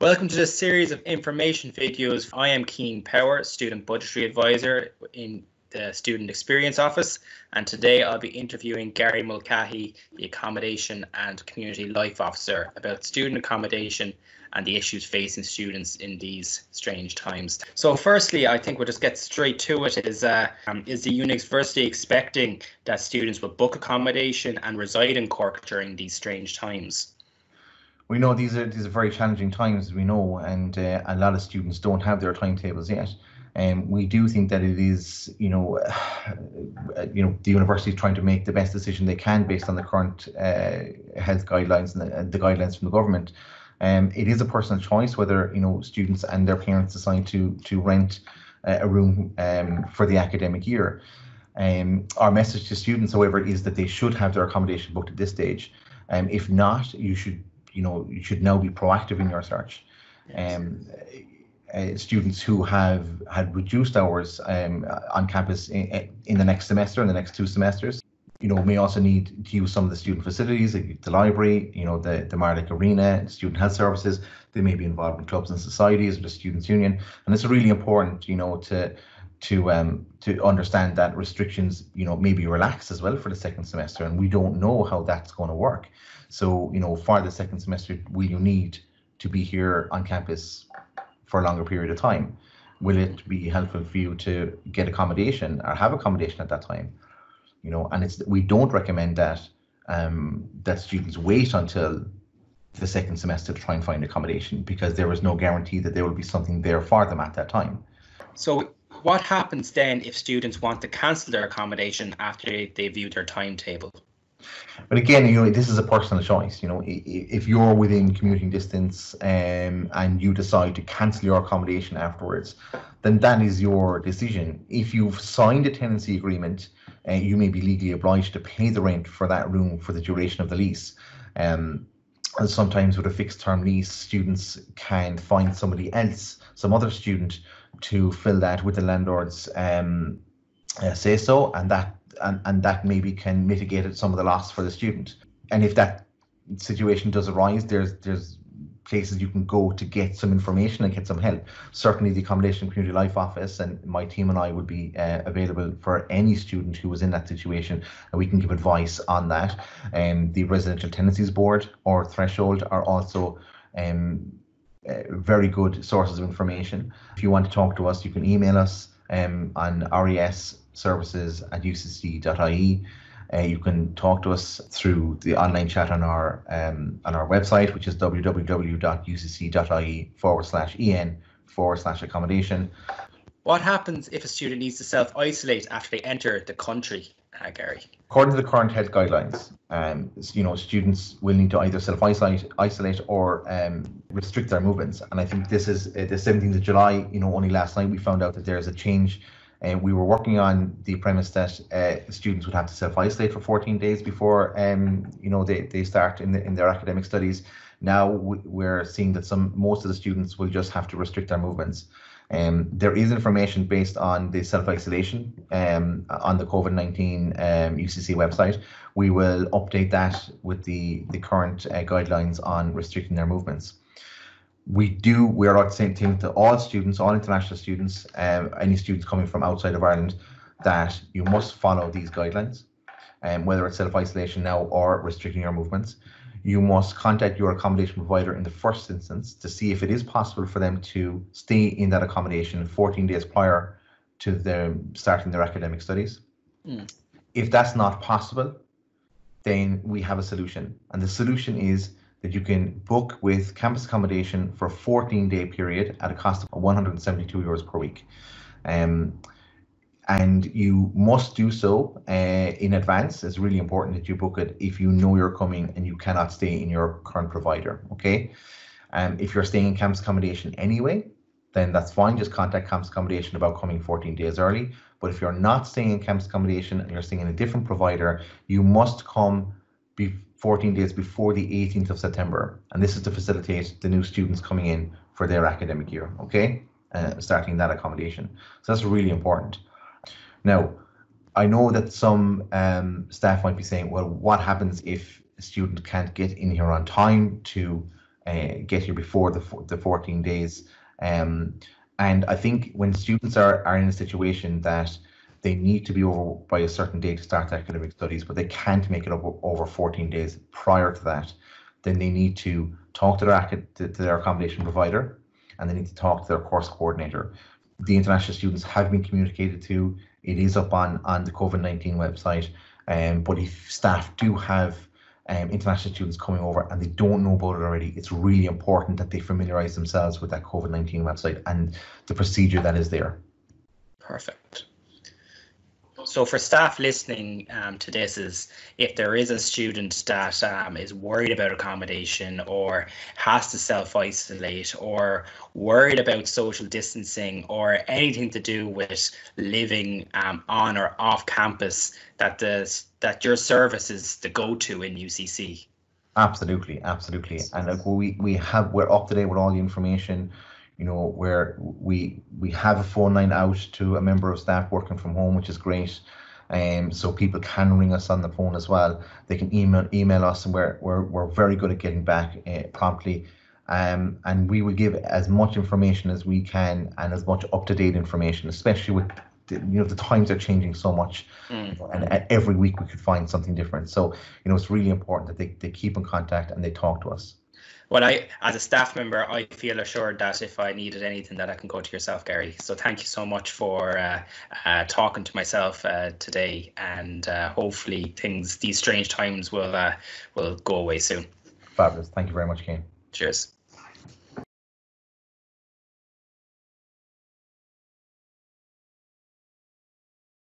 Welcome to this series of information videos. I am Cian Power, Student Budgetary Advisor in the Student Experience Office, and today I'll be interviewing Gary Mulcahy, the Accommodation and Community Life Officer, about student accommodation and the issues facing students in these strange times. So firstly, I think we'll just get straight to it. Is the university expecting that students will book accommodation and reside in Cork during these strange times? We know these are very challenging times, as we know, and a lot of students don't have their timetables yet. And we do think that it is, the university is trying to make the best decision they can based on the current health guidelines and the guidelines from the government. It is a personal choice whether students and their parents decide to rent a room for the academic year. Our message to students, however, is that they should have their accommodation booked at this stage. If not, you should now be proactive in your search. Students who have had reduced hours on campus in the next semester, in the next 2 semesters, may also need to use some of the student facilities, like the library, the Marlick Arena, student health services. They may be involved in clubs and societies or the students' union, and it's really important, to understand that restrictions, may be relaxed as well for the second semester, and we don't know how that's going to work. So, for the second semester, will you need to be here on campus for a longer period of time? Will it be helpful for you to get accommodation or have accommodation at that time? And we don't recommend that that students wait until the second semester to try and find accommodation, because there is no guarantee that there will be something there for them at that time. So what happens then if students want to cancel their accommodation after they view their timetable? But again, this is a personal choice. If you're within commuting distance and you decide to cancel your accommodation afterwards, then that is your decision. If you've signed a tenancy agreement, you may be legally obliged to pay the rent for that room for the duration of the lease. And sometimes with a fixed term lease, students can find somebody else, some other student, to fill that with the landlord's say so, and that maybe can mitigate some of the loss for the student. And if that situation does arise, there's places you can go to get some information and get some help. Certainly the Accommodation and Community Life Office and my team and I would be available for any student who was in that situation, and we can give advice on that. The Residential Tenancies Board or Threshold are also very good sources of information. If you want to talk to us, you can email us on resservices@ucc.ie. You can talk to us through the online chat on our website, which is www.ucc.ie/en/accommodation. What happens if a student needs to self-isolate after they enter the country, Gary? According to the current health guidelines, students will need to either self-isolate or restrict their movements. And I think this is the 17th of July. Only last night we found out that there is a change. We were working on the premise that students would have to self-isolate for 14 days before they start in their academic studies. Now we're seeing that most of the students will just have to restrict their movements. There is information based on the self-isolation on the COVID-19 UCC website. We will update that with the current guidelines on restricting their movements. We are out saying to all students, all international students, any students coming from outside of Ireland, that you must follow these guidelines, whether it's self-isolation now or restricting your movements. You must contact your accommodation provider in the first instance to see if it is possible for them to stay in that accommodation 14 days prior to them starting their academic studies. If that's not possible, then we have a solution. And the solution is that you can book with campus accommodation for a 14-day period at a cost of €172 per week. And you must do so in advance. It's really important that you book it if you know you're coming and you cannot stay in your current provider, okay? If you're staying in campus accommodation anyway, then that's fine. Just contact campus accommodation about coming 14 days early. But if you're not staying in campus accommodation and you're staying in a different provider, you must come 14 days before the 18th of September. And this is to facilitate the new students coming in for their academic year, okay? Starting that accommodation. So that's really important. Now, I know that some staff might be saying, well, what happens if a student can't get in here on time to get here before the 14 days. And I think when students are in a situation that they need to be over by a certain date to start academic studies, but they can't make it over 14 days prior to that, then they need to talk to their accommodation provider, and they need to talk to their course coordinator. The international students have been communicated to. It is up on the COVID-19 website, but if staff do have international students coming over and they don't know about it already, it's really important that they familiarize themselves with that COVID-19 website and the procedure that is there. Perfect. So for staff listening to this, is if there is a student that is worried about accommodation or has to self-isolate or worried about social distancing or anything to do with living on or off campus, that your service is the go-to in UCC. Absolutely. And like we're up to date with all the information. You know, where we have a phone line out to a member of staff working from home, which is great. So people can ring us on the phone as well. They can email us, and we're very good at getting back promptly. And we will give as much information as we can and as much up-to-date information, especially with the times are changing so much, and every week we could find something different. So it's really important that they keep in contact and they talk to us. Well, as a staff member, I feel assured that if I needed anything, that I can go to yourself, Gary. So thank you so much for talking to myself today, and hopefully these strange times will go away soon. Fabulous. Thank you very much, Cian. Cheers.